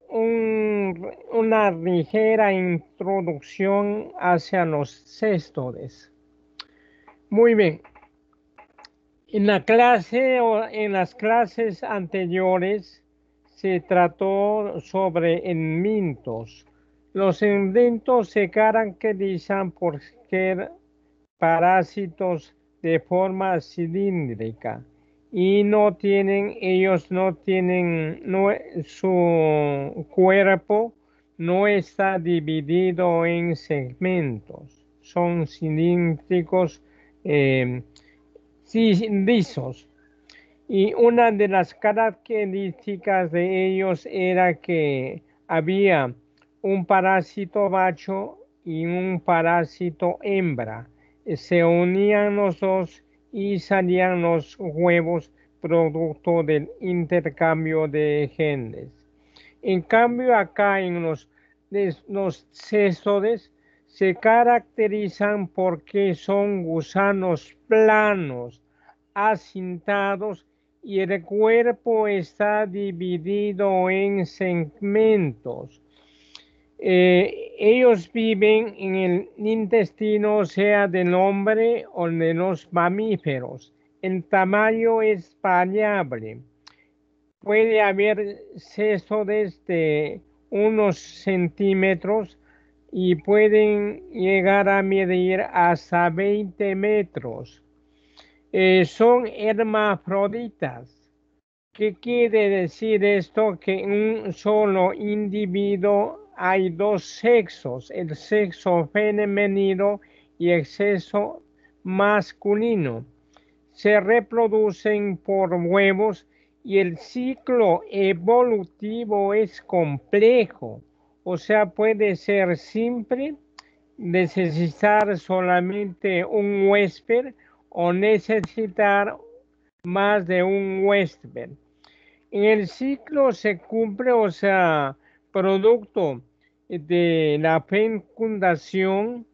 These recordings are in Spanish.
una ligera introducción hacia los céstodes. Muy bien. En la clase o en las clases anteriores se trató sobre enmintos. Los enmintos se caracterizan por ser parásitos de forma cilíndrica y ellos no tienen, su cuerpo no está dividido en segmentos, son cilíndricos, eh, lisos. Y una de las características de ellos era que había un parásito macho y un parásito hembra. Se unían los dos y salían los huevos producto del intercambio de genes. En cambio, acá en los céstodes se caracterizan porque son gusanos planos, acintados y el cuerpo está dividido en segmentos. Ellos viven en el intestino, sea del hombre o de los mamíferos. El tamaño es variable. Puede haber céstodes de unos centímetros y pueden llegar a medir hasta 20 metros. Son hermafroditas. ¿Qué quiere decir esto? Que en un solo individuo hay dos sexos, el sexo femenino y el sexo masculino. Se reproducen por huevos y el ciclo evolutivo es complejo. O sea, puede ser simple, necesitar solamente un huésped o necesitar más de un huésped. En el ciclo se cumple, o sea, producto de la fecundación,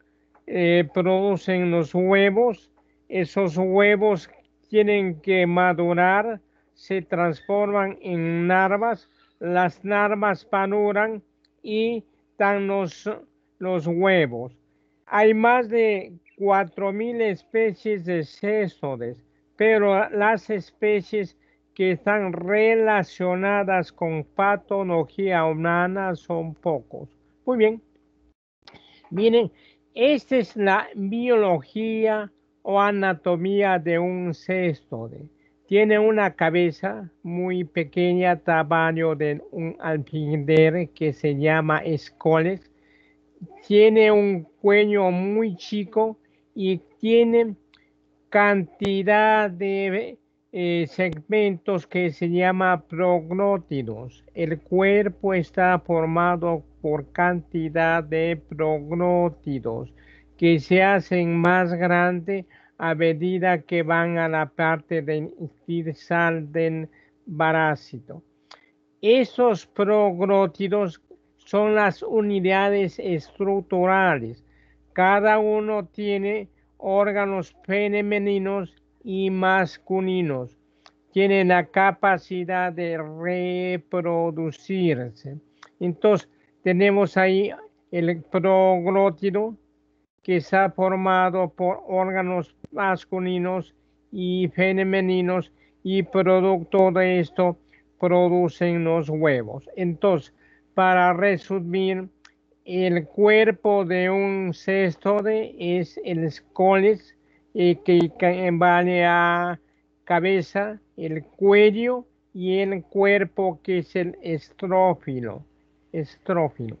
producen los huevos. Esos huevos tienen que madurar, se transforman en larvas. Las larvas maduran y dan los huevos. Hay más de 4.000 especies de céstodes, pero las especies que están relacionadas con patología humana son pocos. Muy bien, miren, esta es la biología o anatomía de un céstode. Tiene una cabeza muy pequeña, tamaño de un alfiler que se llama escoles. Tiene un cuello muy chico y tiene cantidad de segmentos que se llama prognótidos. El cuerpo está formado por cantidad de prognótidos que se hacen más grandes a medida que van a la parte del del parásito. Esos proglótidos son las unidades estructurales. Cada uno tiene órganos femeninos y masculinos. Tiene la capacidad de reproducirse. Entonces, tenemos ahí el proglótido que está formado por órganos masculinos y femeninos y producto de esto producen los huevos. Entonces, para resumir, el cuerpo de un céstode es el escoles, que vale a cabeza, el cuello y el cuerpo que es el estrófilo. Estrófilo.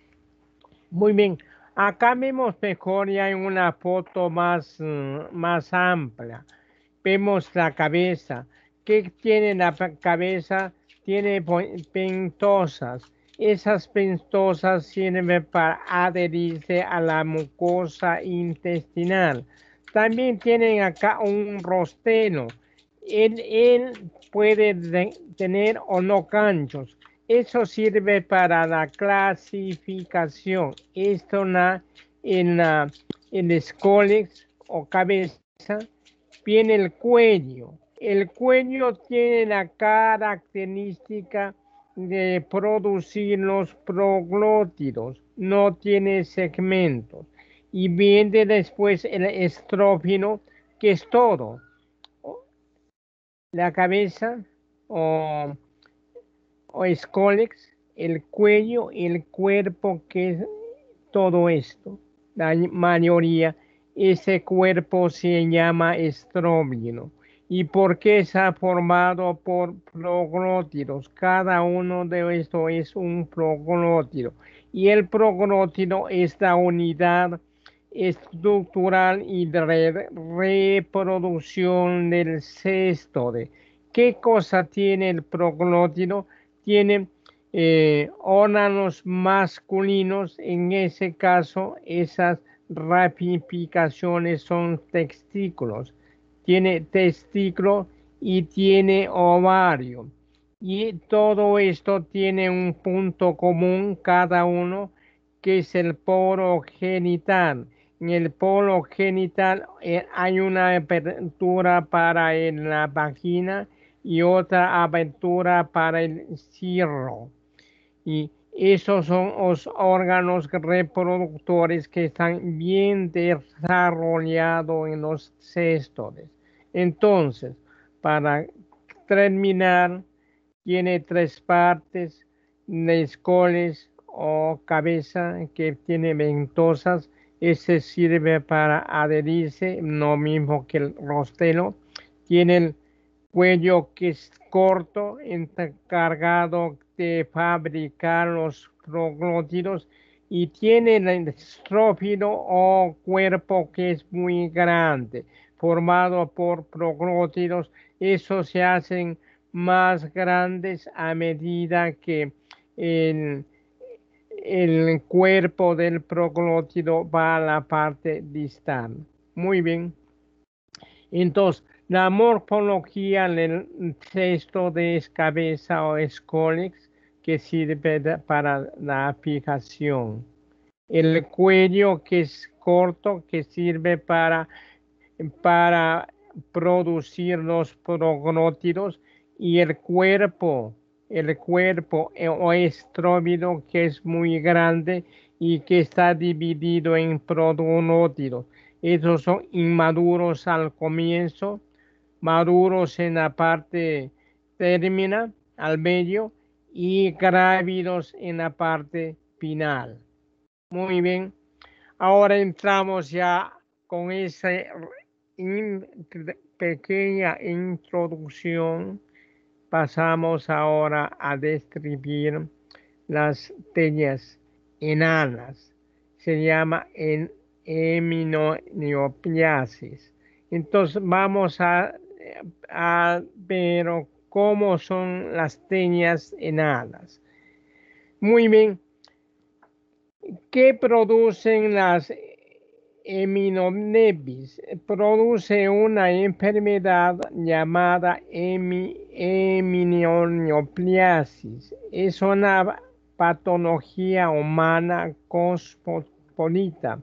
Muy bien. Acá vemos mejor ya en una foto más, más amplia. Vemos la cabeza. ¿Qué tiene la cabeza? Tiene pentosas. Esas pentosas sirven para adherirse a la mucosa intestinal. También tienen acá un rosteno. Él puede tener o no ganchos. Eso sirve para la clasificación. Esto en escoles o cabeza viene el cuello. El cuello tiene la característica de producir los proglótidos, no tiene segmentos. Y viene después el estrófilo, que es todo. La cabeza o, o escólex, el cuello, el cuerpo, que es todo esto. La mayoría, ese cuerpo se llama estróbilo. ¿Y por qué está formado por proglótidos? Cada uno de estos es un proglótido. Y el proglótido es la unidad estructural y de reproducción del céstode. ¿Qué cosa tiene el proglótido? Tiene órganos masculinos, en ese caso esas ramificaciones son testículos. Tiene testículo y tiene ovario. Y todo esto tiene un punto común cada uno, que es el poro genital. En el polo genital hay una apertura para la vagina y otra abertura para el cirro. Y esos son los órganos reproductores que están bien desarrollados en los céstodes. Entonces, para terminar, tiene tres partes: escoles o cabeza, que tiene ventosas. Ese sirve para adherirse, lo mismo que el rostelo. Tiene el cuello, que es corto, encargado de fabricar los proglótidos, y tiene el estrófilo o cuerpo, que es muy grande, formado por proglótidos. Esos se hacen más grandes a medida que el, el cuerpo del proglótido va a la parte distal. Muy bien. Entonces, la morfología del cesto de cabeza o escólex, que sirve para la fijación. El cuello, que es corto, que sirve para producir los proglótidos. Y el cuerpo o estróbilo, que es muy grande y que está dividido en proglótidos. Esos son inmaduros al comienzo, maduros en la parte terminal, al medio, y grávidos en la parte final. Muy bien. Ahora entramos ya con esa pequeña introducción. Pasamos ahora a describir las teñas enanas. Se llama heminoneoplasis. Entonces vamos a ver cómo son las teñas enanas. Muy bien. ¿Qué producen las heminonepis? Produce una enfermedad llamada heminoneuroplasis. Es una patología humana cosmopolita,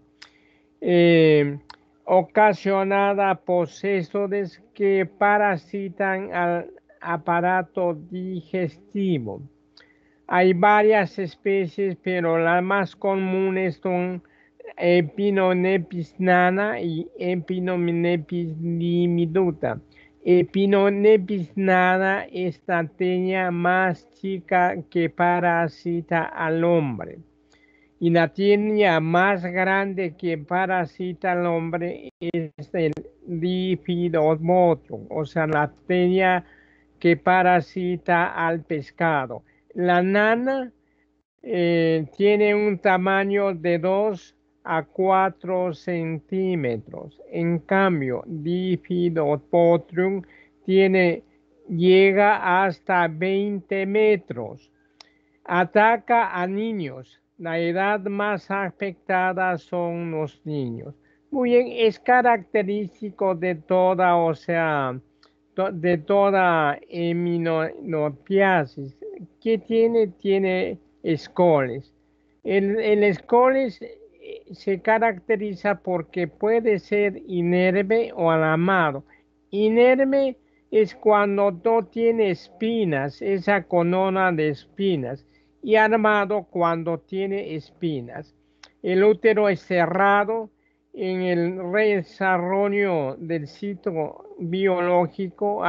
ocasionada por céstodes que parasitan al aparato digestivo. Hay varias especies, pero las más comunes son Epinonepis nana y Epinonepis diminuta. Epinonepis nana es la teña más chica que parasita al hombre. Y la teña más grande que parasita al hombre es el Diphyllobothrium, o sea, la teña que parasita al pescado. La nana tiene un tamaño de 2 a 4 centímetros. En cambio, Diphyllobothrium llega hasta 20 metros. Ataca a niños. La edad más afectada son los niños. Muy bien, es característico de toda, o sea, de toda heminopiasis. ¿Qué tiene? Tiene escoles. El escoles se caracteriza porque puede ser inerme o alamado. Inerme es cuando no tiene espinas, esa corona de espinas, y armado cuando tiene espinas. El útero es cerrado. En el desarrollo del ciclo biológico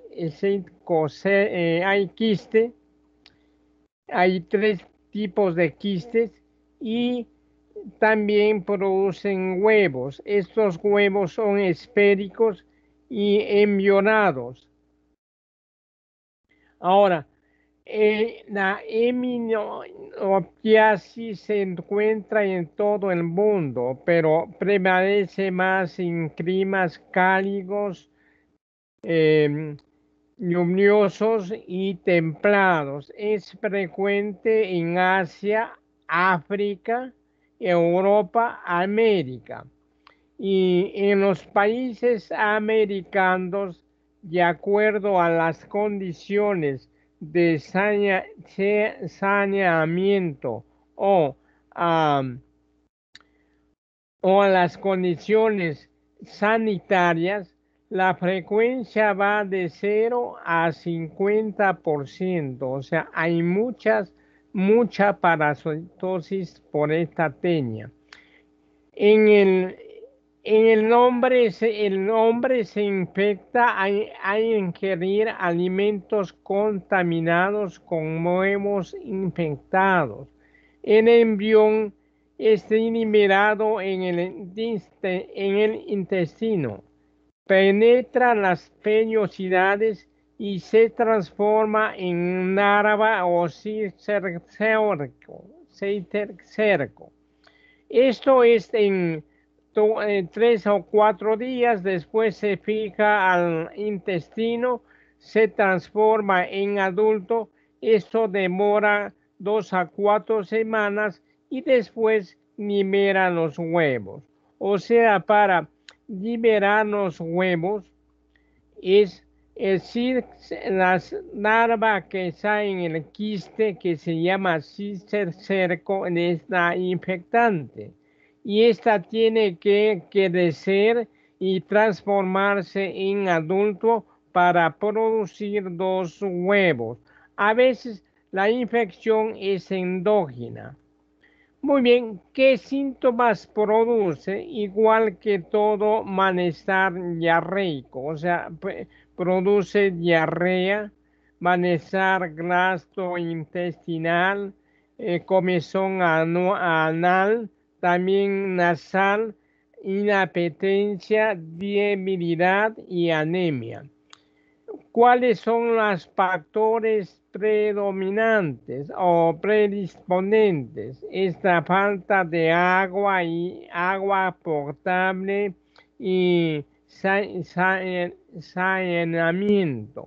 hay quiste, hay tres tipos de quistes y también producen huevos. Estos huevos son esféricos y embrionados. Ahora, la heminopiasis se encuentra en todo el mundo, pero prevalece más en climas cálidos, em, lluviosos y templados. Es frecuente en Asia, África, Europa, América. Y en los países americanos, de acuerdo a las condiciones de saneamiento o, am, o a las condiciones sanitarias, la frecuencia va de 0 a 50%. O sea, hay mucha parasitosis por esta tenia. En el, el hombre se infecta al ingerir alimentos contaminados con huevos infectados. El embrión es eliminado en el intestino, penetra las vellosidades y se transforma en larva o cistercerco. Esto es en 3 o 4 días, después se fija al intestino, se transforma en adulto. Esto demora 2 a 4 semanas y después libera los huevos. O sea, para liberar los huevos es decir, las larvas que salen en el quiste que se llama cistercerco es la infectante y esta tiene que crecer y transformarse en adulto para producir 2 huevos. A veces la infección es endógena. Muy bien, ¿qué síntomas produce? Igual que todo malestar diarreico, o sea, produce diarrea, malestar gastrointestinal, comezón anal, también nasal, inapetencia, debilidad y anemia. ¿Cuáles son los factores predominantes o predisponentes? Esta falta de agua y agua potable y saneamiento.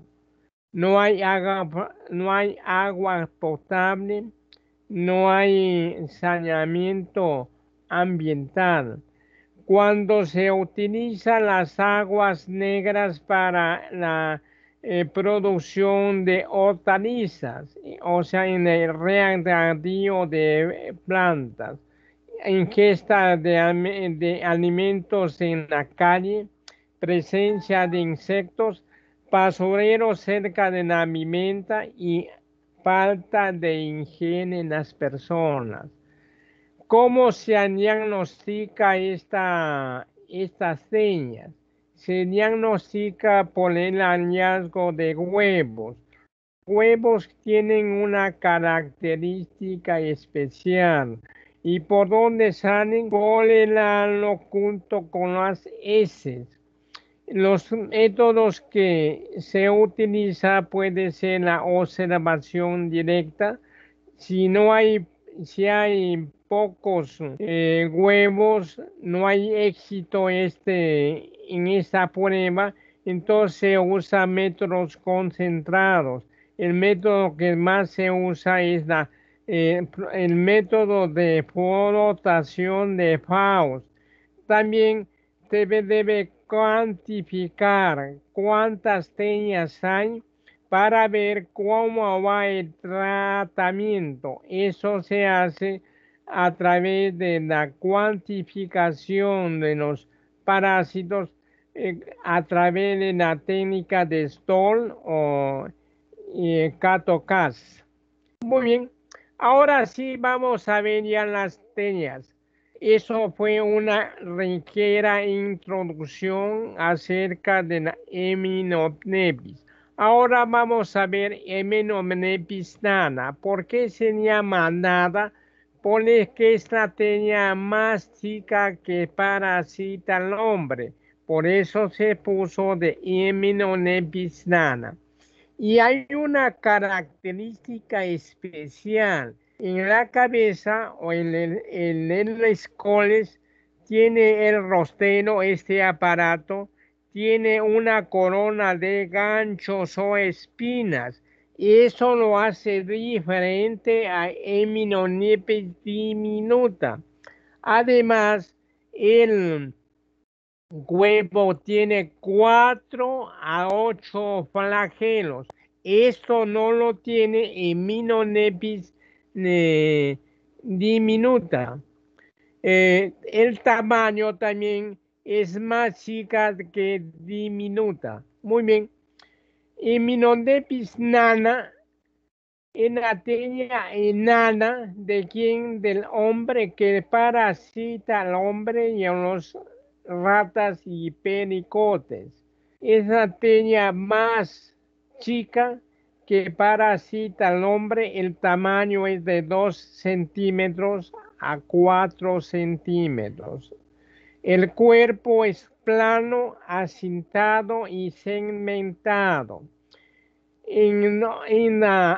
No hay agua potable, no hay saneamiento ambiental. Cuando se utilizan las aguas negras para la producción de hortalizas, o sea, en el regadío de plantas, ingesta de alimentos en la calle, presencia de insectos, basurero cerca de la vivienda y falta de higiene en las personas. ¿Cómo se diagnostica estas señas? Se diagnostica por el hallazgo de huevos. Huevos tienen una característica especial y por dónde salen por el halo junto con las heces. Los métodos que se utilizan puede ser la observación directa. Si no hay, si hay pocos huevos, no hay éxito en esta prueba, entonces se usa métodos concentrados. El método que más se usa es el método de flotación de Faust. También debe cuantificar cuántas teñas hay para ver cómo va el tratamiento. Eso se hace a través de la cuantificación de los parásitos, a través de la técnica de Stoll o Kato-Kas. Muy bien, ahora sí vamos a ver ya las técnicas. Eso fue una ligera introducción acerca de la Eminopnepis. Ahora vamos a ver Eminopnepis nana. ¿Por qué se llama nana? Porque es la técnica más chica que parasita al hombre. Por eso se puso de Eminopnepis nana. Y hay una característica especial. En la cabeza o en el escoles tiene el rosteno, este aparato, tiene una corona de ganchos o espinas. Y eso lo hace diferente a Hemionipes diminuta. Además, el huevo tiene 4 a 8 flagelos. Esto no lo tiene en Minonepis diminuta. El tamaño también es más chica que diminuta. Muy bien. En Minonepis nana, en la técnica enana de quien del hombre que parasita al hombre y a los ratas y pericotes. Es la técnica más chica que parasita al hombre. El tamaño es de 2 centímetros a 4 centímetros. El cuerpo es plano, acintado y segmentado. En la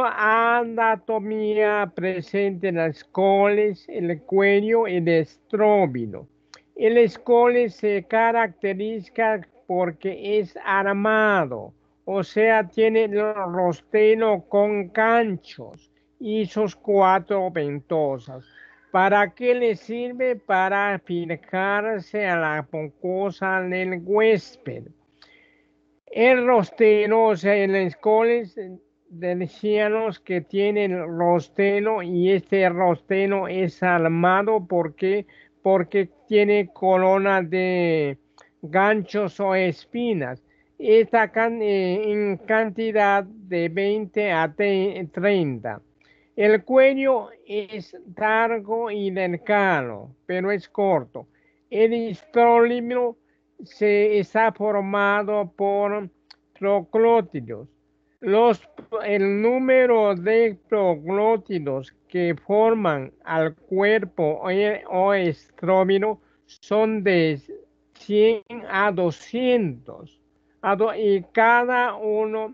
anatomía presente en las coles, el cuello y el estróbilo. El escole se caracteriza porque es armado, o sea, tiene el rosteno con ganchos y sus 4 ventosas. ¿Para qué le sirve? Para fijarse a la mucosa del huésped. El rosteno, o sea, en las coles decíamos que tienen rosteno y este rosteno es armado porque tiene corona de ganchos o espinas. Esta en cantidad de 20 a 30. El cuello es largo y delgado, pero es corto. El estróbilo se está formado por proglótidos. El número de proglótidos que forman al cuerpo o estróbilo son de 100 a 200. Y cada uno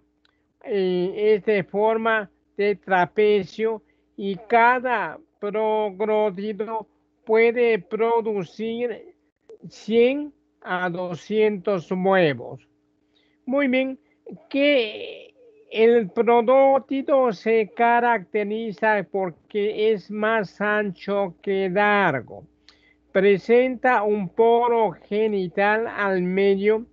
es de forma de trapecio y cada proglótido puede producir 100 a 200 huevos. Muy bien, que el proglótido se caracteriza porque es más ancho que largo. Presenta un poro genital al medio.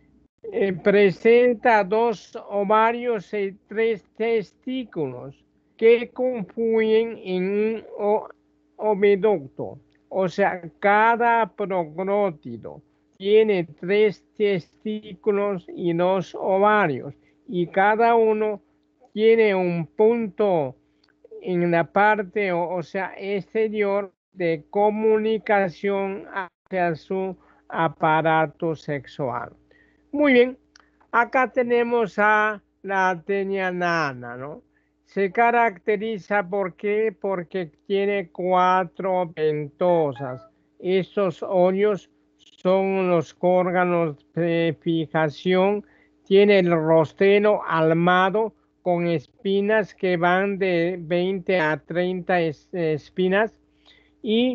Presenta 2 ovarios y 3 testículos que confluyen en un oviducto. O sea, cada proglótido tiene 3 testículos y 2 ovarios, y cada uno tiene un punto en la parte, o sea, exterior de comunicación hacia su aparato sexual. Muy bien, acá tenemos a la tenia nana, ¿no? Se caracteriza porque tiene 4 ventosas. Estos hoyos son los órganos de fijación. Tiene el rosteno armado con espinas que van de 20 a 30 espinas. Y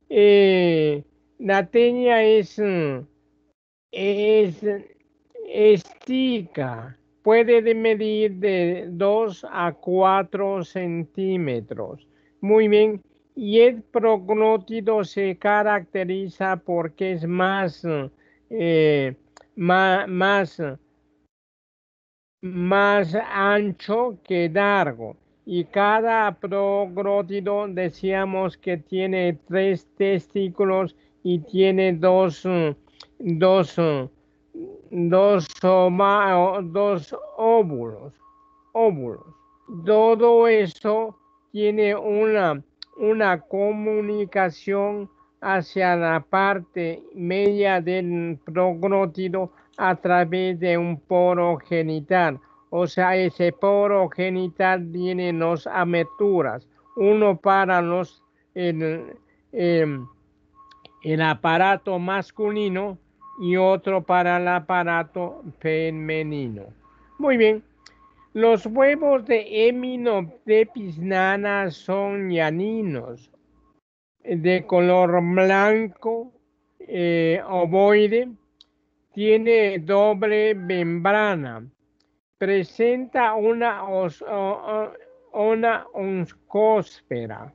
la tenia es estica, puede medir de 2 a 4 centímetros. Muy bien, y el proglótido se caracteriza porque es eh, más, más ancho que largo. Y cada proglótido decíamos que tiene 3 testículos y tiene 2 dos, dos óvulos. Todo eso tiene una comunicación hacia la parte media del proglótido a través de un poro genital. O sea, ese poro genital tiene dos aberturas, uno para em, el aparato masculino y otro para el aparato femenino. Muy bien. Los huevos de Hymenopteris nana son llaninos, de color blanco, ovoide, tiene doble membrana, presenta una oncóspera,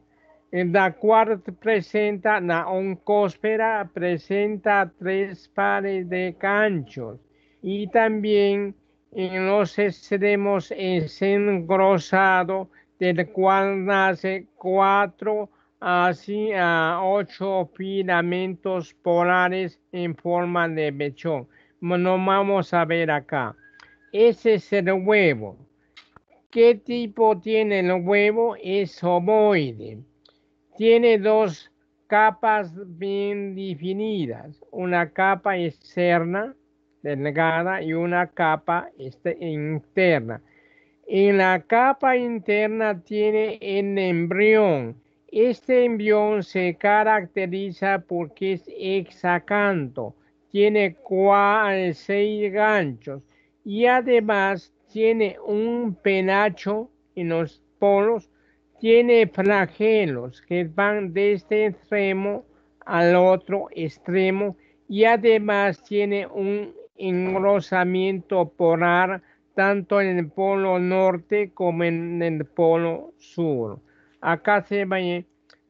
la oncóspera presenta tres pares de ganchos y también en los extremos es engrosado, del cual nace cuatro así a ocho filamentos polares en forma de mechón. No vamos a ver acá. Ese es el huevo. ¿Qué tipo tiene el huevo? Es ovoide. Tiene dos capas bien definidas. Una capa externa, delgada, y una capa interna. En la capa interna tiene el embrión. Este embrión se caracteriza porque es hexacanto, tiene 6 ganchos y además tiene un penacho en los polos, tiene flagelos que van de este extremo al otro extremo y además tiene un engrosamiento polar tanto en el polo norte como en el polo sur. Acá se ve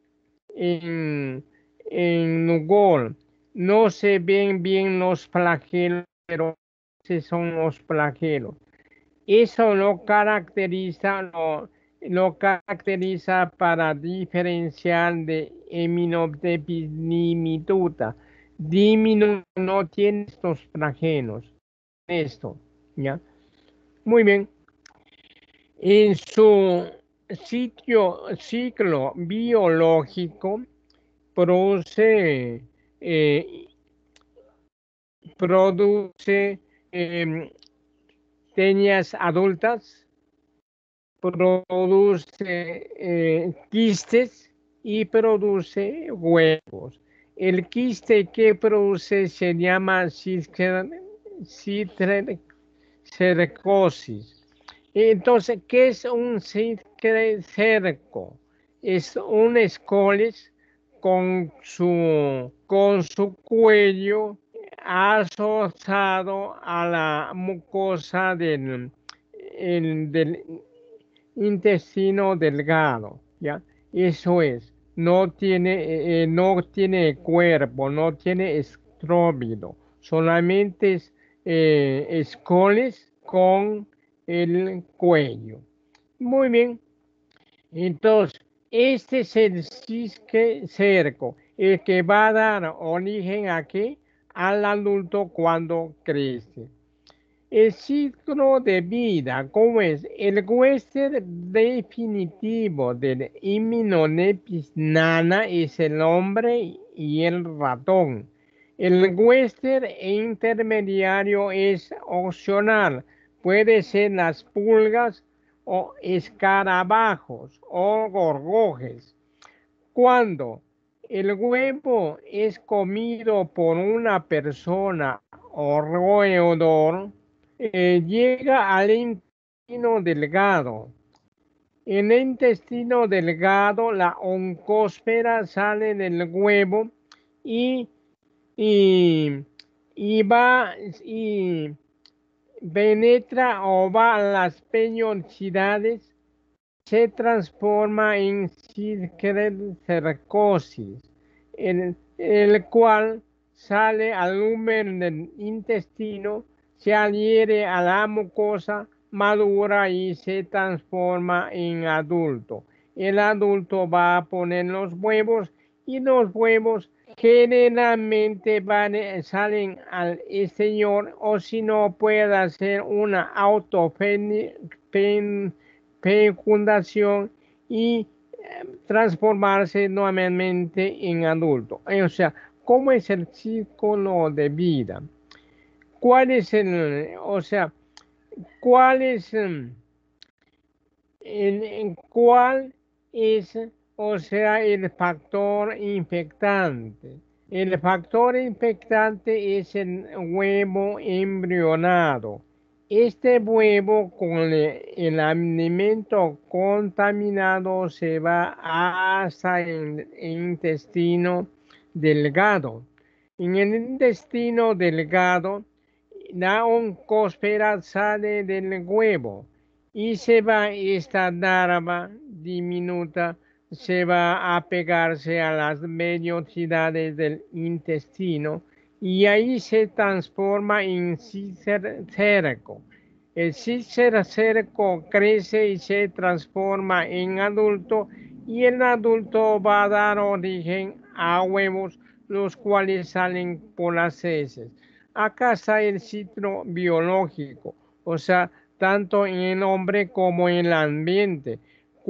en Google. No se ven bien los flagelos, pero esos son los flagelos. Eso lo caracteriza para diferenciar de Hymenopteris diminuta. Diminuta no tiene estos flagelos. Esto, ¿ya? Muy bien. En su ciclo biológico produce, eh, produce teñas adultas, produce quistes y produce huevos. El quiste que produce se llama cistercercosis. Entonces, ¿qué es un cerco? Es un escoles con su cuello asociado a la mucosa del intestino delgado, ¿ya? Eso es, no tiene cuerpo, no tiene estróbilo, solamente es escoles con el cuello. Muy bien, entonces, este es el cerco, el que va a dar origen aquí al adulto cuando crece. El ciclo de vida, ¿cómo es? El huésped definitivo del Hymenopteris nana es el hombre y el ratón. El huésped intermediario es opcional, puede ser las pulgas o escarabajos o gorgojes. Cuando el huevo es comido por una persona o roedor, llega al intestino delgado. En el intestino delgado, la oncósfera sale del huevo y, y, y va y penetra o va a las peñosidades, se transforma en cistercercosis, el cual sale al lumen del intestino, se adhiere a la mucosa, madura y se transforma en adulto. El adulto va a poner los huevos y los huevos generalmente salen al exterior o si no puede hacer una autofecundación y transformarse nuevamente en adulto. O sea, ¿cómo es el ciclo de vida? ¿Cuál es o sea, cuál es cuál es, o sea, el factor infectante? El factor infectante es el huevo embrionado. Este huevo con el alimento contaminado se va hasta el intestino delgado. En el intestino delgado, la oncósfera sale del huevo y se va esta larva diminuta, se va a pegarse a las vellosidades del intestino y ahí se transforma en cistercerco. El cistercerco crece y se transforma en adulto y el adulto va a dar origen a huevos, los cuales salen por las heces. Acá está el ciclo biológico, o sea, tanto en el hombre como en el ambiente.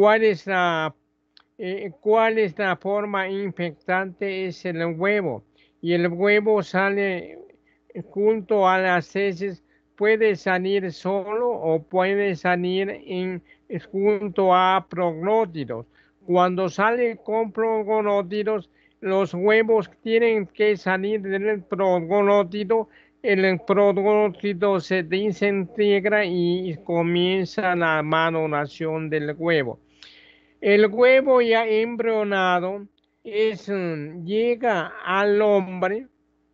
¿Cuál es la forma infectante? Es el huevo. Y el huevo sale junto a las heces, puede salir solo o puede salir junto a proglótidos. Cuando sale con proglótidos, los huevos tienen que salir del proglótido. El proglótido se desintegra y comienza la maduración del huevo. El huevo ya embrionado llega al hombre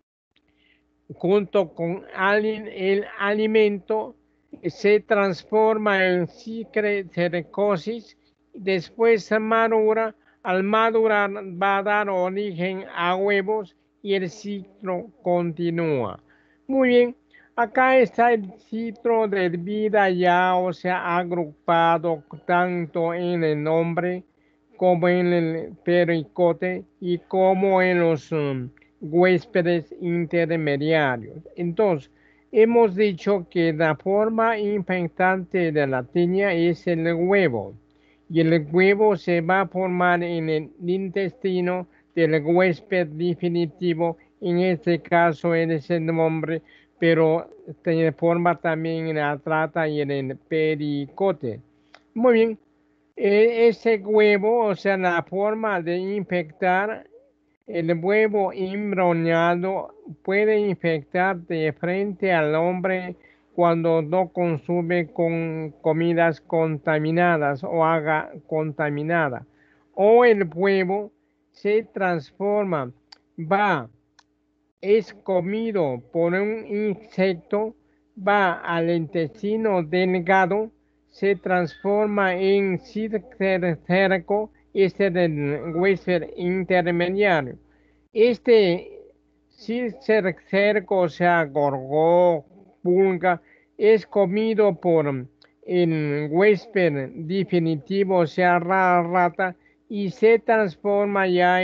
junto con el alimento, se transforma en cistercosis, después se madura, al madurar va a dar origen a huevos y el ciclo continúa. Muy bien, acá está el ciclo de vida ya, o sea, agrupado tanto en el nombre como en el pericote y como en los huéspedes intermediarios. Entonces, hemos dicho que la forma infectante de la tiña es el huevo y el huevo se va a formar en el intestino del huésped definitivo, en este caso es el hombre, pero se forma también en la trata y en el pericote. Muy bien, ese huevo, o sea, la forma de infectar el huevo embrionado puede infectar de frente al hombre cuando no consume con comidas contaminadas o haga contaminada. O el huevo se transforma, va, es comido por un insecto, va al intestino delgado, se transforma en cistercerco, este del huésped intermediario. Este cistercerco, o sea, gorgó, pulga, es comido por el huésped definitivo, o sea, rata, y se transforma ya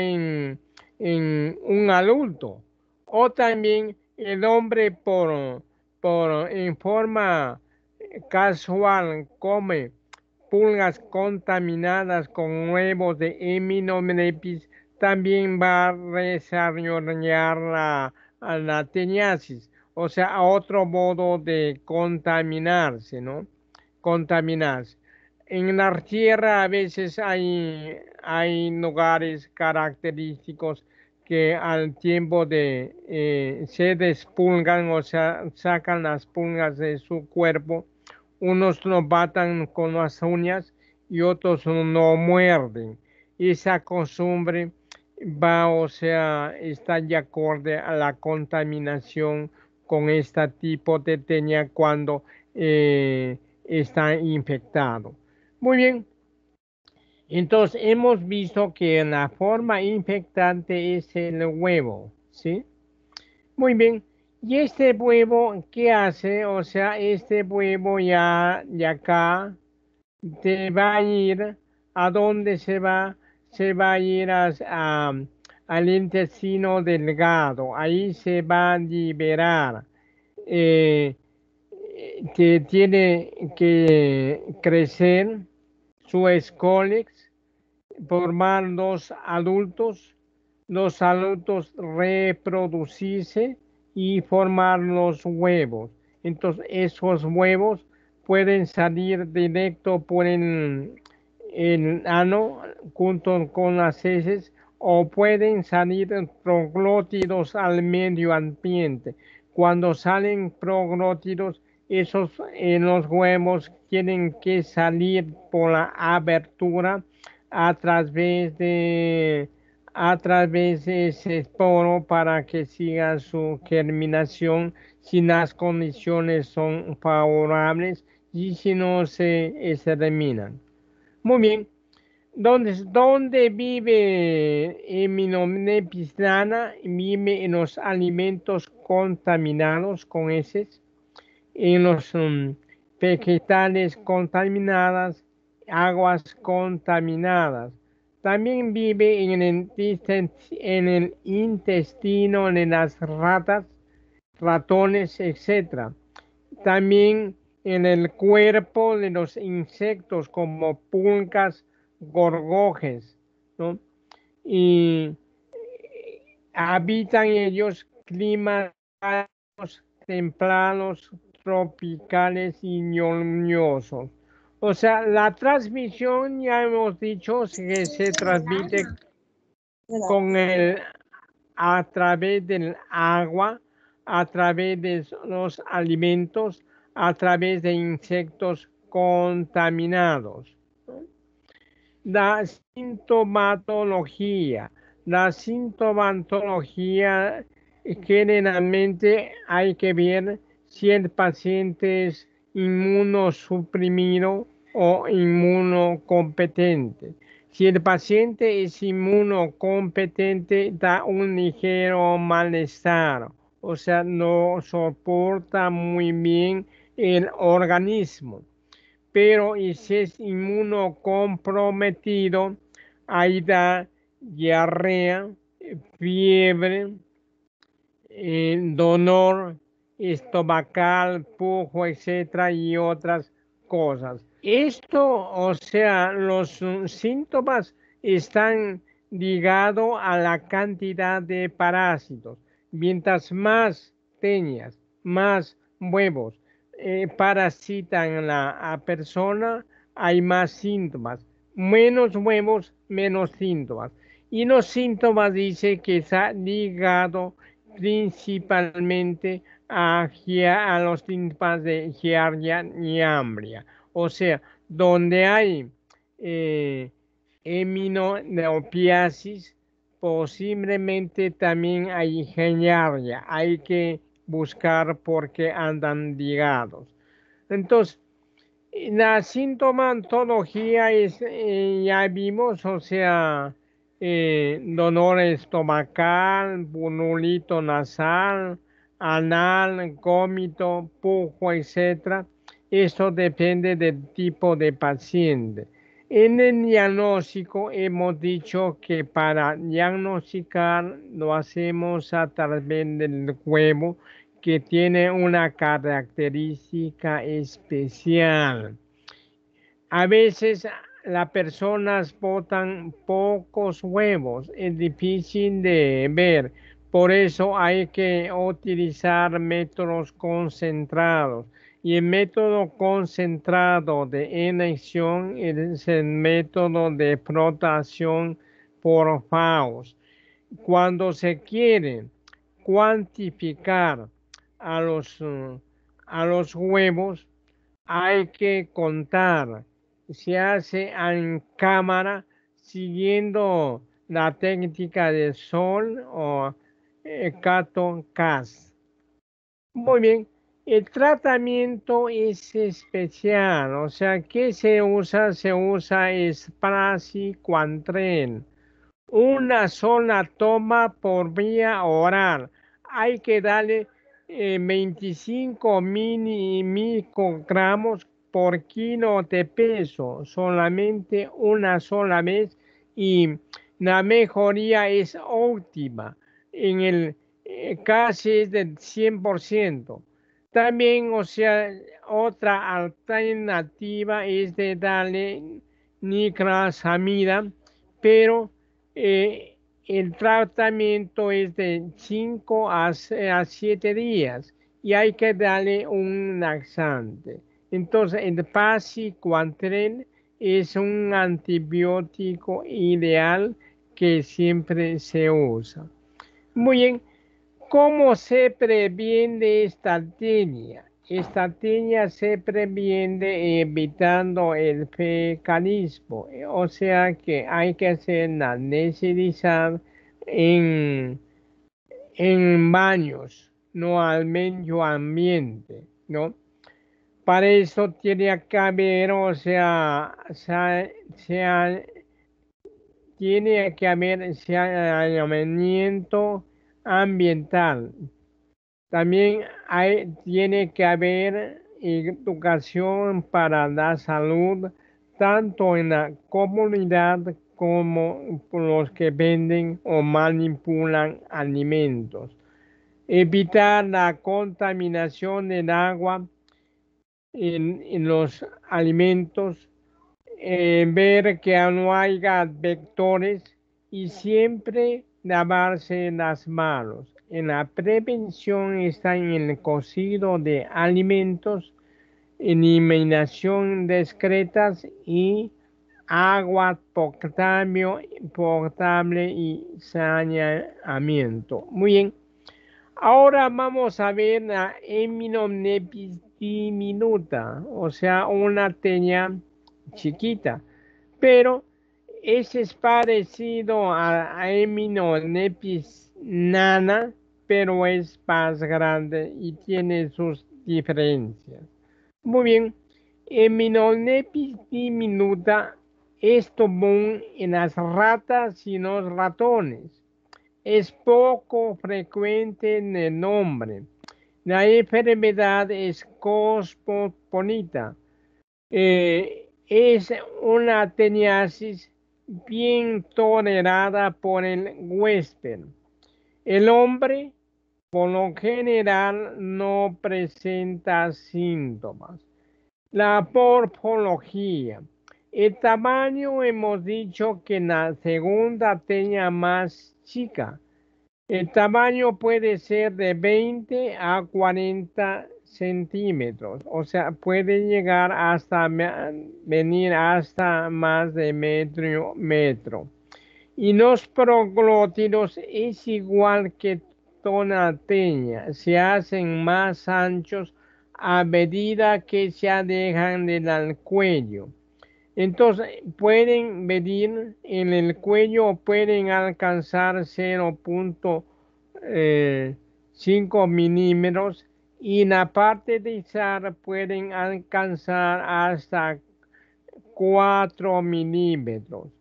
en un adulto. O también el hombre en forma casual come pulgas contaminadas con huevos de Eminomepis, también va a desarrollar a la teniasis, o sea, a otro modo de contaminarse, ¿no? Contaminarse. En la tierra a veces hay lugares característicos que al tiempo de se despulgan, o sea, sacan las pulgas de su cuerpo. Unos lo matan con las uñas y otros no muerden. Esa costumbre va, o sea, está de acorde a la contaminación con este tipo de tenia cuando está infectado. Muy bien, entonces hemos visto que la forma infectante es el huevo, ¿sí? Muy bien. ¿Y este huevo qué hace? O sea, este huevo ya de acá se va a ir. ¿A dónde se va? Se va a ir al intestino delgado. Ahí se va a liberar. eh, que tiene que crecer su escólex, formar los adultos reproducirse y formar los huevos. Entonces, esos huevos pueden salir directo por el ano junto con las heces o pueden salir proglótidos al medio ambiente. Cuando salen proglótidos, esos en los huevos tienen que salir por la abertura a través de ese esporo para que siga su germinación si las condiciones son favorables y si no se exterminan. Muy bien. ¿Dónde vive Heminolepis lana? Vive en los alimentos contaminados con heces, en los vegetales contaminadas, aguas contaminadas. También vive en el intestino de las ratas, ratones, etc. También en el cuerpo de los insectos como pulgas, gorgojes, ¿no? Y habitan ellos climas templados, tropicales y ñoñosos. O sea, la transmisión ya hemos dicho que se transmite con a través del agua, a través de los alimentos, a través de insectos contaminados. La sintomatología. La sintomatología generalmente hay que ver si el paciente es inmunosuprimido o inmunocompetente. Si el paciente es inmunocompetente, da un ligero malestar, o sea, no soporta muy bien el organismo. Pero y si es inmunocomprometido, ahí da diarrea, fiebre, dolor estomacal, pujo, etcétera, y otras cosas. Esto, o sea, los síntomas están ligados a la cantidad de parásitos. Mientras más teñas, más huevos parasitan a persona, hay más síntomas. Menos huevos, menos síntomas. Y los síntomas dice que está ligado principalmente a los síntomas de giardia y ambria. O sea, donde hay heminoneopiasis, posiblemente también hay giardia. Hay que buscar por qué andan ligados. Entonces, la sintomatología es, ya vimos, o sea, dolor estomacal, bululito nasal, anal, gómito, pujo, etc. Eso depende del tipo de paciente. En el diagnóstico hemos dicho que para diagnosticar lo hacemos a través del huevo que tiene una característica especial. A veces las personas botan pocos huevos, es difícil de ver, por eso hay que utilizar métodos concentrados. Y el método concentrado de elección es el método de flotación por FAUS. Cuando se quiere cuantificar a a los huevos, hay que contar. Se hace en cámara siguiendo la técnica de sol o Cato-Cas. Muy bien, el tratamiento es especial, o sea, ¿qué se usa? Se usa Spraziquantel. Una sola toma por vía oral. Hay que darle 25 microgramos por kilo de peso, solamente una sola vez. Y la mejoría es óptima, en el casi es del 100%. También, o sea, otra alternativa es de darle nicrasamida, pero el tratamiento es de 5 a 7 días y hay que darle un laxante. Entonces, el Paciquantel es un antibiótico ideal que siempre se usa. Muy bien, ¿cómo se previene esta tenia? Esta tenia se previene evitando el fecalismo, o sea que hay que hacerla necesidad en, en baños, no al medio ambiente, ¿no? Para eso tiene que haber, o sea, tiene que haber saneamiento ambiental. También tiene que haber educación para la salud, tanto en la comunidad como por los que venden o manipulan alimentos. Evitar la contaminación del agua en los alimentos, ver que no haya vectores y siempre lavarse las manos. En la prevención está en el cocido de alimentos, eliminación discretas y agua potable y saneamiento. Muy bien. Ahora vamos a ver la Heminomnepis diminuta, o sea, una teña chiquita, pero ese es parecido a Heminomnepis nana, pero es más grande y tiene sus diferencias. Muy bien, Heminomnepis diminuta es común en las ratas y los ratones. Es poco frecuente en el hombre. La enfermedad es cosmopolita. Es una teniasis bien tolerada por el huésped. El hombre, por lo general, no presenta síntomas. La morfología. El tamaño hemos dicho que la segunda tenía más chica. El tamaño puede ser de 20 a 40 centímetros, o sea, puede llegar hasta venir hasta más de metro. Y los proglótidos es igual que tonateña, se hacen más anchos a medida que se alejan del cuello. Entonces, pueden medir en el cuello, pueden alcanzar 0.5 milímetros y en la parte de izar pueden alcanzar hasta 4 milímetros.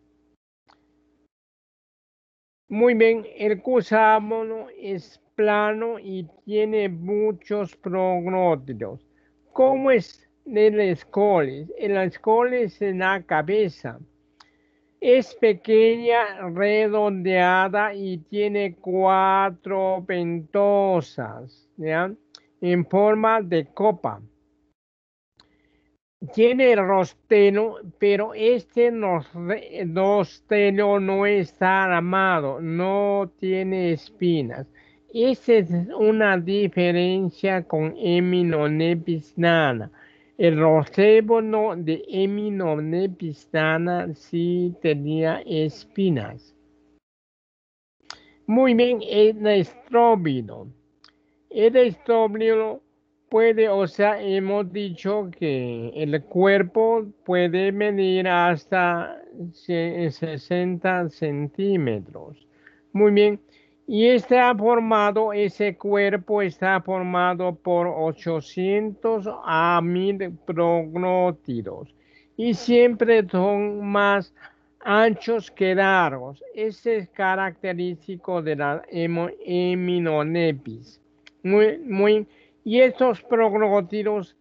Muy bien, el cusámono es plano y tiene muchos proglótidos. ¿Cómo es el escoles? El escoles en la cabeza. Es pequeña, redondeada y tiene 4 ventosas, ¿ya? En forma de copa. Tiene rosteno, pero este rosteno no está armado, no tiene espinas. Esa es una diferencia con Heminomnepis nana. El rosébolo de Heminomnepis nana sí tenía espinas. Muy bien, el estróbilo. El estróbilo puede, o sea, hemos dicho que el cuerpo puede medir hasta 60 centímetros. Muy bien. Y ese cuerpo está formado por 800 a 1000 proglótidos. Y siempre son más anchos que largos. Ese es característico de la Heminomnepis. Y estos proglótidos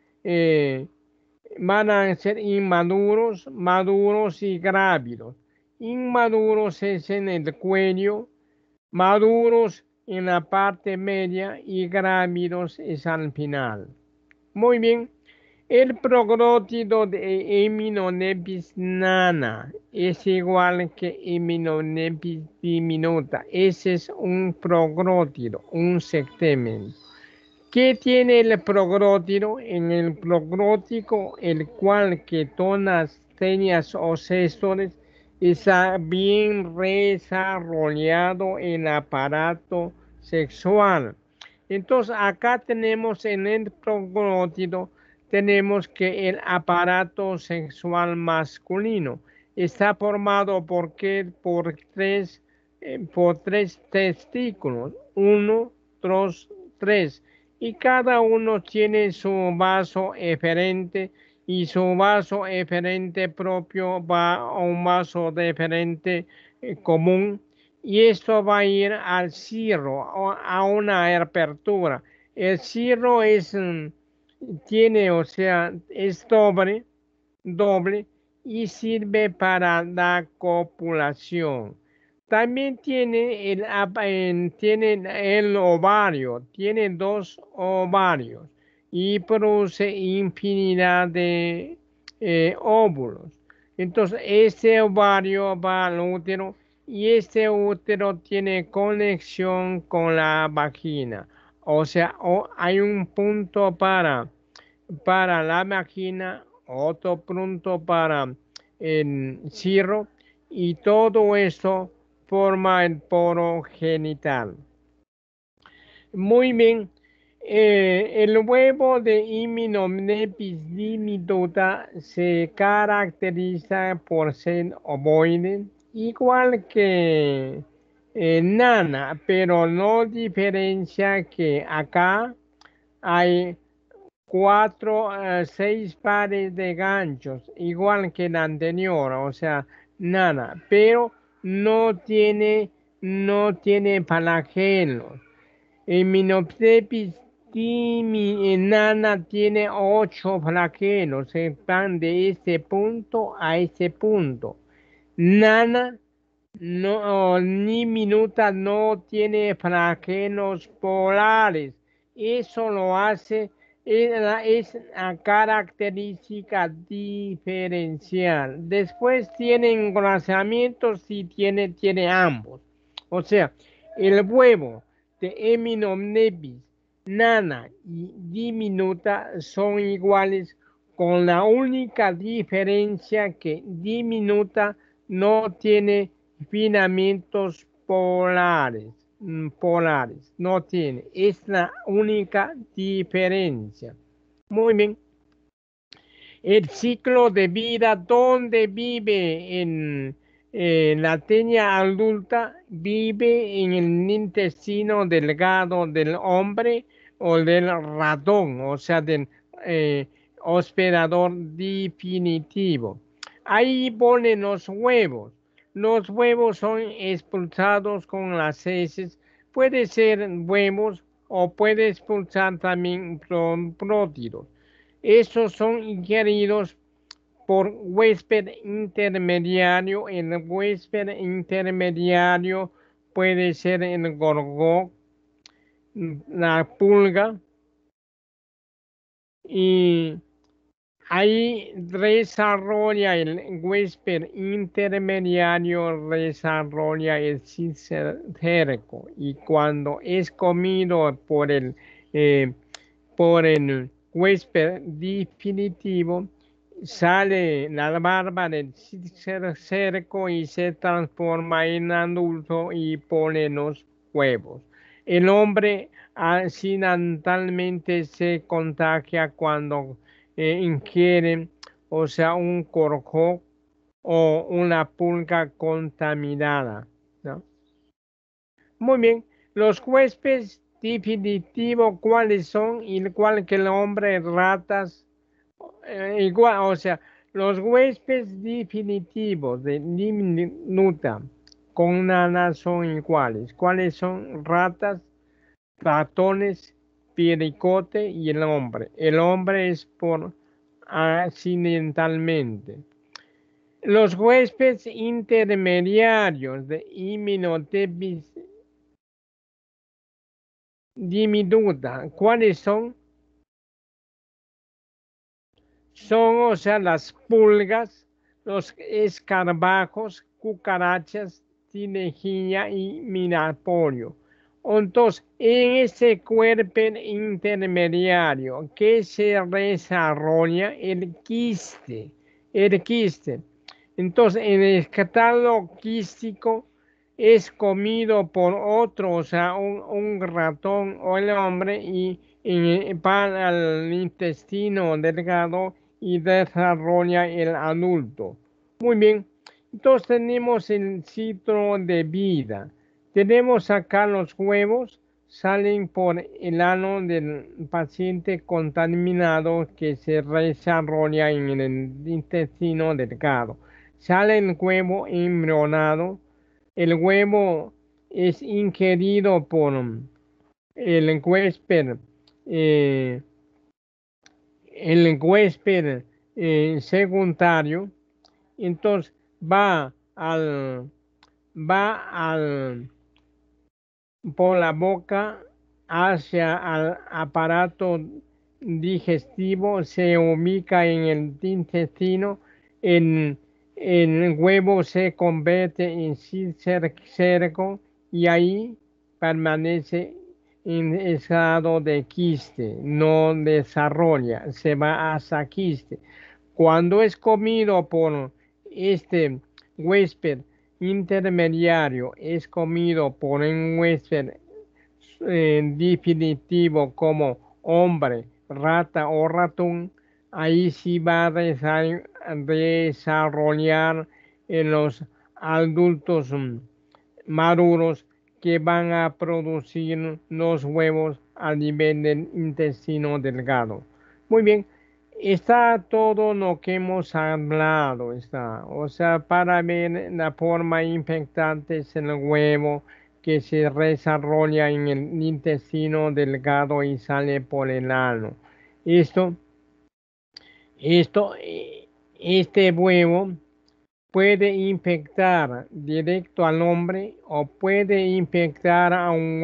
eh, van a ser inmaduros, maduros y grávidos. inmaduros es en el cuello, maduros en la parte media y grávidos es al final. Muy bien. El proglótido de Hymenopteris nana es igual que Hymenopteris diminuta. Ese es un proglótido, un septemen. ¿Qué tiene el proglótido? En el proglótico, el cual que tonas, señas o sensores está bien desarrollado en el aparato sexual. Entonces, acá tenemos en el proglótido, tenemos que el aparato sexual masculino está formado por tres testículos, uno, dos, tres, y cada uno tiene su vaso eferente y su vaso eferente propio va a un vaso deferente común y esto va a ir al cirro, a una apertura. El cirro tiene, o sea, es doble y sirve para la copulación. También tiene el ovario, tiene dos ovarios y produce infinidad de óvulos. Entonces, este ovario va al útero y este útero tiene conexión con la vagina. O sea, hay un punto para la vagina, otro punto para el cirro y todo esto forma el poro genital. Muy bien. El huevo de Hymenopteris diminuta se caracteriza por ser ovoide, igual que nana, pero no diferencia que acá hay seis pares de ganchos, igual que la anterior, o sea, nana, pero no tiene flagelos. El Minoptepis enana tiene 8 flagelos, van de este punto a este punto. Nana ni minuta no tiene flagelos polares. Eso lo hace, es una característica diferencial. Después tiene engrosamientos y tiene ambos. O sea, el huevo de Hymenopteris nana y diminuta son iguales con la única diferencia que diminuta no tiene filamentos polares, no tiene, es la única diferencia. Muy bien. El ciclo de vida, ¿dónde vive? En la tenia adulta, vive en el intestino delgado del hombre o del ratón, o sea, del hospedador definitivo. Ahí ponen los huevos. Los huevos son expulsados con las heces. Puede ser huevos o puede expulsar también prótidos. Estos son ingeridos por huésped intermediario. El huésped intermediario puede ser el gorgón, la pulga, y ahí desarrolla el huésped intermediario, desarrolla el cistercerco y cuando es comido por el huésped definitivo, sale la barba del cerco y se transforma en adulto y pone los huevos. El hombre accidentalmente se contagia cuando ingiere, o sea, un corjo o una pulga contaminada, ¿no? Muy bien, los huéspedes definitivos, ¿cuáles son? Igual que el hombre, ratas, igual, o sea, los huéspedes definitivos de diminuta con nana son iguales. ¿Cuáles son? Ratas, ratones, pericote y el hombre. El hombre es por accidentalmente. Los huéspedes intermediarios de Hymenopteris diminuta, ¿cuáles son? Son, o sea, las pulgas, los escarabajos, cucarachas, tinejilla y minaporio. Entonces, en ese cuerpo intermediario que se desarrolla el quiste, el quiste. Entonces, en el catálogo quístico es comido por otro, o sea, un ratón o el hombre y va al intestino delgado y desarrolla el adulto. Muy bien, entonces tenemos el ciclo de vida. Tenemos acá los huevos, salen por el ano del paciente contaminado que se desarrolla en el intestino delgado. Sale el huevo embrionado. El huevo es ingerido por el huésped, eh, el huésped secundario. Entonces va al, por la boca hacia el aparato digestivo, se ubica en el intestino, en el huevo se convierte en cerco y ahí permanece en estado de quiste, no desarrolla, se va hasta quiste. Cuando es comido por este huésped intermediario, es comido por un huésped definitivo como hombre, rata o ratón, ahí sí va a desarrollar en los adultos maduros que van a producir los huevos a nivel del intestino delgado. Muy bien, está todo lo que hemos hablado, está. O sea, para ver la forma infectante es el huevo que se desarrolla en el intestino delgado y sale por el ano. Esto, este huevo puede infectar directo al hombre o puede infectar a un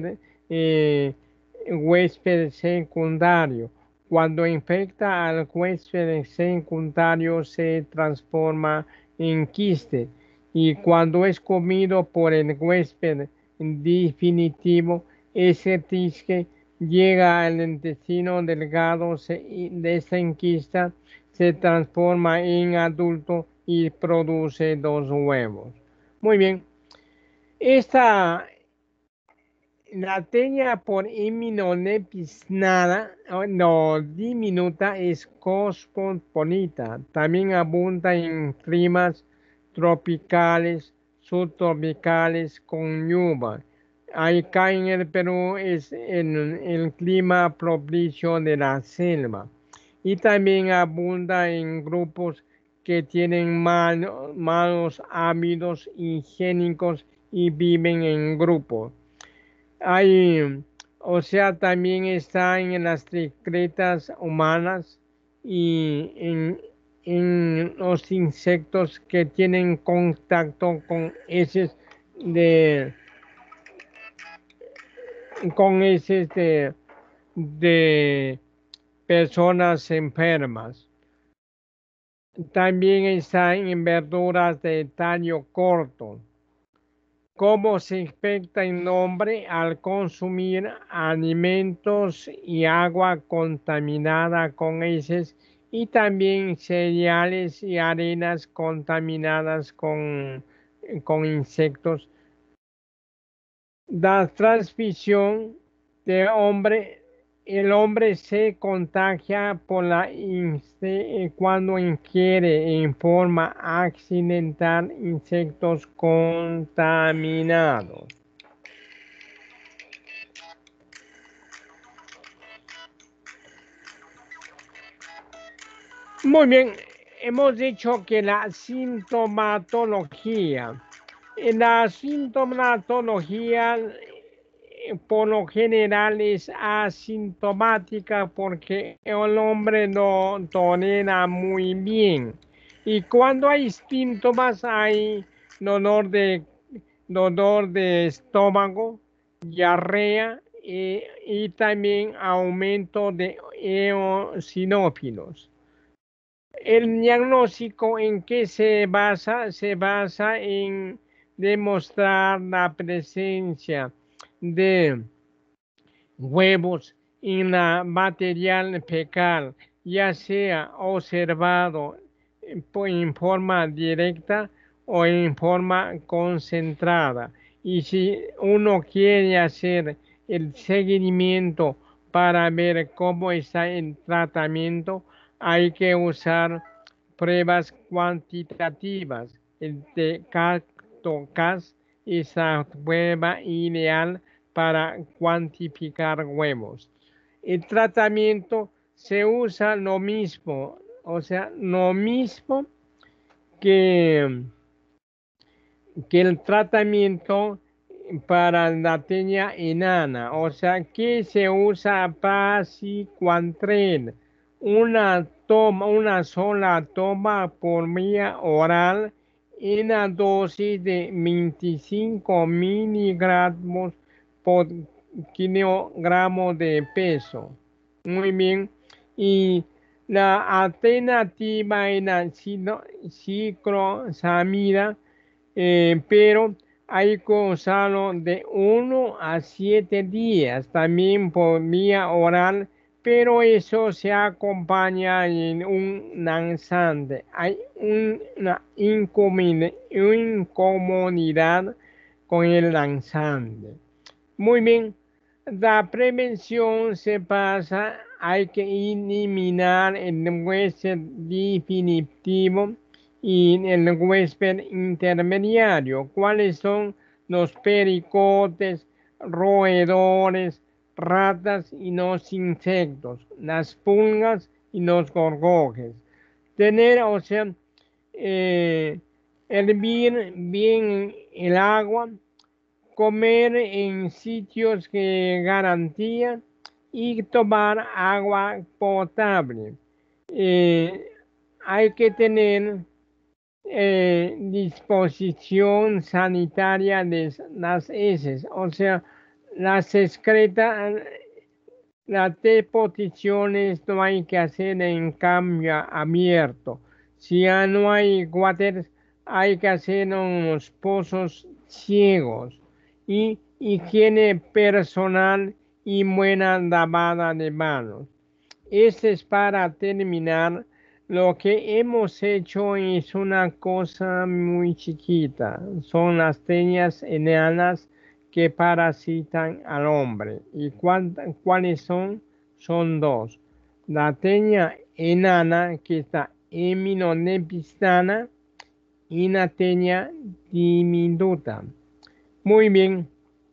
huésped secundario. Cuando infecta al huésped secundario se transforma en quiste y cuando es comido por el huésped definitivo, ese quiste llega al intestino delgado, se desenquista, se transforma en adulto y produce dos huevos. Muy bien, esta la teña por Hymenopteris no diminuta es cosmopolita. También abunda en climas tropicales, subtropicales con lluvia. Acá en el Perú es en el clima propicio de la selva. Y también abunda en grupos que tienen malos hábitos higiénicos y viven en grupos. Hay, o sea, también está en las excretas humanas y en los insectos que tienen contacto con heces de, con heces de personas enfermas. También está en verduras de tallo corto. Cómo se infecta el hombre al consumir alimentos y agua contaminada con heces y también cereales y arenas contaminadas con insectos. La transmisión de hombre, el hombre se contagia por cuando ingiere en forma accidental insectos contaminados. Muy bien, hemos dicho que la sintomatología. En la sintomatología, por lo general es asintomática porque el hombre no tolera muy bien. Y cuando hay síntomas, hay dolor dolor de estómago, diarrea y también aumento de eosinófilos. El diagnóstico en qué se basa en demostrar la presencia de huevos en la material fecal, ya sea observado en forma directa o en forma concentrada. Y si uno quiere hacer el seguimiento para ver cómo está el tratamiento, hay que usar pruebas cuantitativas. El de CAS es la prueba ideal para cuantificar huevos. El tratamiento se usa lo mismo, o sea, lo mismo que, que el tratamiento para la tenia enana, o sea, que se usa Praziquantel, una sola toma por vía oral en la dosis de 25 miligramos por kilogramo de peso. Muy bien. Y la alternativa es la ciclosamida, pero hay que usarlo de 1 a 7 días, también por vía oral, pero eso se acompaña en un laxante. Hay una incomodidad con el laxante. Muy bien, la prevención se pasa, hay que eliminar el huésped definitivo y el huésped intermediario. ¿Cuáles son los pericotes, roedores, ratas y los insectos, las pulgas y los gorgojes? Tener, o sea, hervir bien el agua, comer en sitios que garantían y tomar agua potable. Eh, hay que tener disposición sanitaria de las heces, o sea, las excretas, las deposiciones no hay que hacer en cambio abierto. Si ya no hay water, hay que hacer unos pozos ciegos y higiene personal y buena lavada de manos. Este es para terminar. Lo que hemos hecho es una cosa muy chiquita. Son las teñas enanas que parasitan al hombre. ¿Y cuáles son? Son dos. La teña enana, que está Heminolepistana, y la teña diminuta. Muy bien.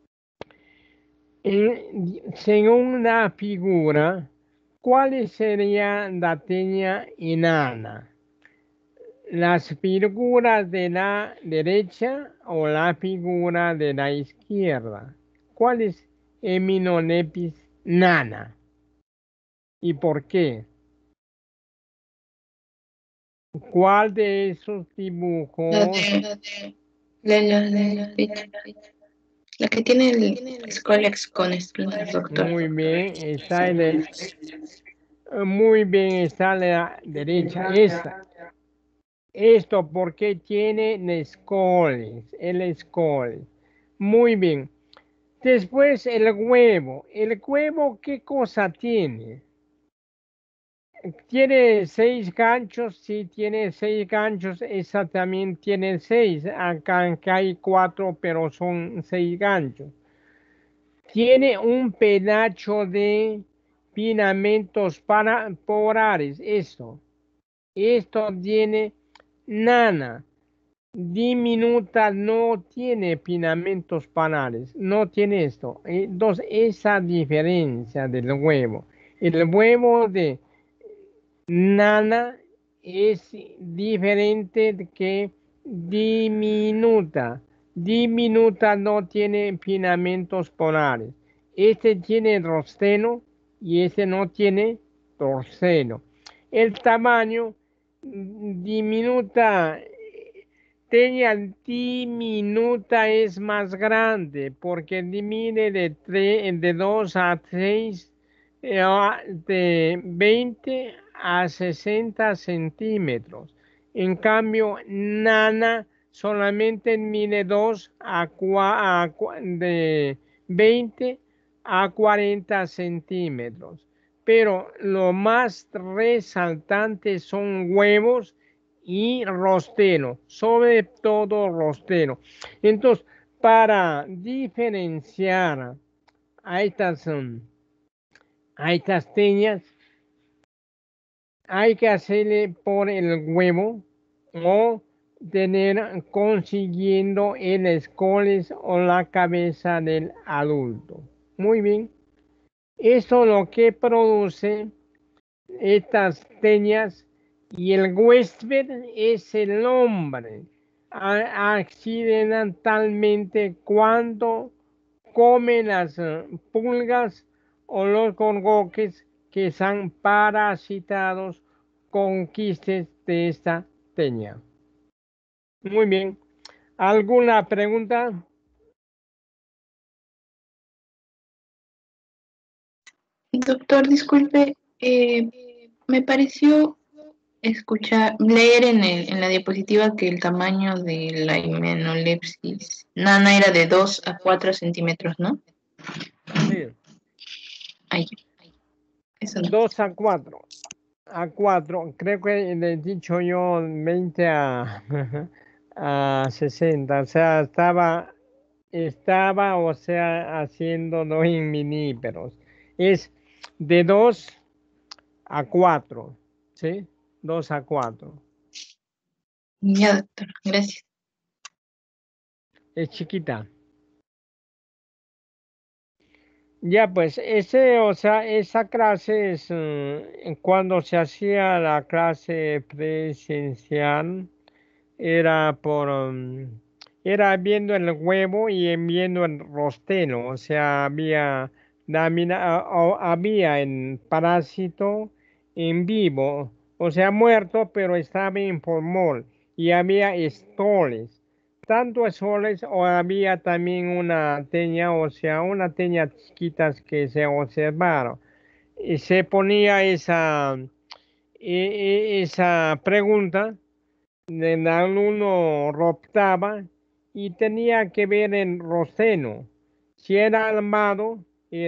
Según la figura, ¿cuál sería la teña enana? ¿Las figuras de la derecha o la figura de la izquierda? ¿Cuál es Heminolepis nana? ¿Y por qué? ¿Cuál de esos La dibujos? de la que tiene el Scolex con espinas, doctor. Muy bien, muy bien, está a la derecha, esta. Esto porque tiene el escoles. Muy bien. Después el huevo. ¿El huevo qué cosa tiene? ¿Tiene 6 ganchos? Sí, tiene 6 ganchos. Esa también tiene 6. Acá hay 4, pero son 6 ganchos. Tiene un pedacho de filamentos polares. Esto tiene nana. Diminuta no tiene filamentos palares, no tiene esto. Entonces, esa diferencia del huevo. El huevo de nana es diferente que diminuta. Diminuta no tiene filamentos polares. Este tiene rosteno y este no tiene torceno. El tamaño diminuta, teña diminuta es más grande porque divide de 2 a 6, de 20 a 60 centímetros. En cambio, nana solamente mide 2 de 20 a 40 centímetros. Pero lo más resaltante son huevos y rostero, sobre todo rostero. Entonces, para diferenciar a estas teñas, hay que hacerle por el huevo o tener consiguiendo el escoles o la cabeza del adulto. Muy bien. Eso lo que produce estas teñas y el huésped es el hombre accidentalmente cuando come las pulgas o los gorgoques que están parasitados con quistes de esta teña. Muy bien. ¿Alguna pregunta? Doctor, disculpe, me pareció leer en la diapositiva que el tamaño de la himenolepsis nana era de 2 a 4 centímetros, ¿no? Sí. Ahí, eso no. 2 a 4. A 4, creo que le he dicho yo 20 a 60, o sea, o sea, haciéndolo en miníperos. Es de 2 a 4, ¿sí? 2 a 4. Ya, doctor, gracias. Es chiquita. Ya, pues, o sea, esa clase es cuando se hacía la clase presencial. Era era viendo el huevo y viendo el rosteno, o sea, había había el parásito en vivo, o sea, muerto, pero estaba en pulmón y había estoles, tanto estoles o había también una teña, o sea, una teña chiquitas que se observaron y se ponía esa pregunta. El alumno optaba y tenía que ver el rosteno. Si era armado,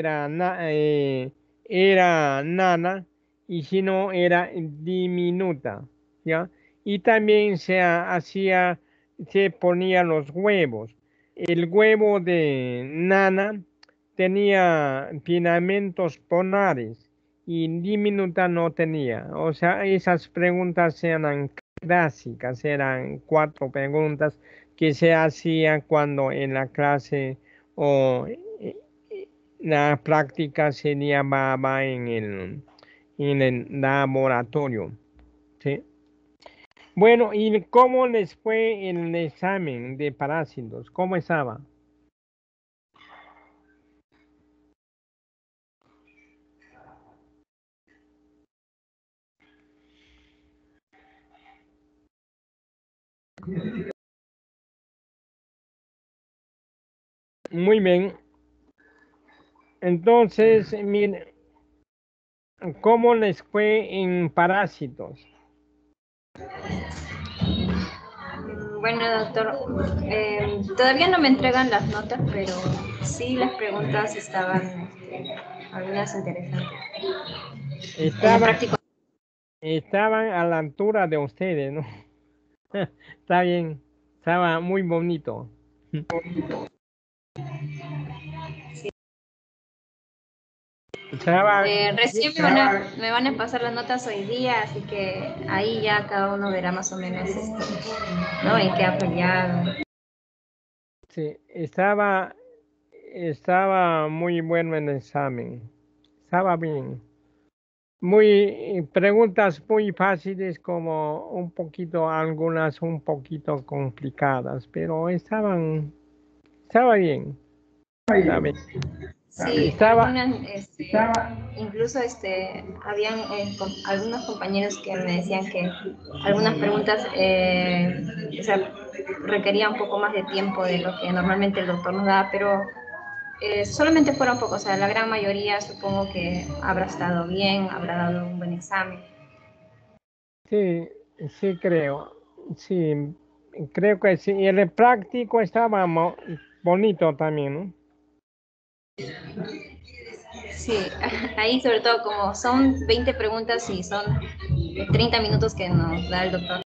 era nana, y si no, era diminuta, ¿ya? Y también se ponía los huevos. El huevo de nana tenía filamentos polares y diminuta no tenía. O sea, esas preguntas eran clásicas, eran 4 preguntas que se hacían cuando en la clase o la práctica se llevaba en el laboratorio. ¿Sí? Bueno, ¿y cómo les fue el examen de parásitos? ¿Cómo estaba? Muy bien. Entonces, miren, ¿cómo les fue en parásitos? Bueno, doctor, todavía no me entregan las notas, pero sí las preguntas estaban algunas interesantes. En la Estaban, práctica. estaban a la altura de ustedes, ¿no? Está bien, estaba muy bonito. Estaba, Recién me van a pasar las notas hoy día, así que ahí ya cada uno verá más o menos ¿no? En qué ha fallado. sí, estaba muy bueno el examen. Estaba bien. Preguntas muy fáciles como algunas un poquito complicadas, pero estaba bien. Estaba bien. Sí, Estaba, incluso habían algunos compañeros que me decían que algunas preguntas o sea, requerían un poco más de tiempo de lo que normalmente el doctor nos da, pero solamente fueron pocos, o sea, la gran mayoría supongo que habrá estado bien, habrá dado un buen examen. sí, sí creo, sí, creo que sí. Y el práctico estaba bonito también, ¿no? Sí, ahí sobre todo como son 20 preguntas y son 30 minutos que nos da el doctor.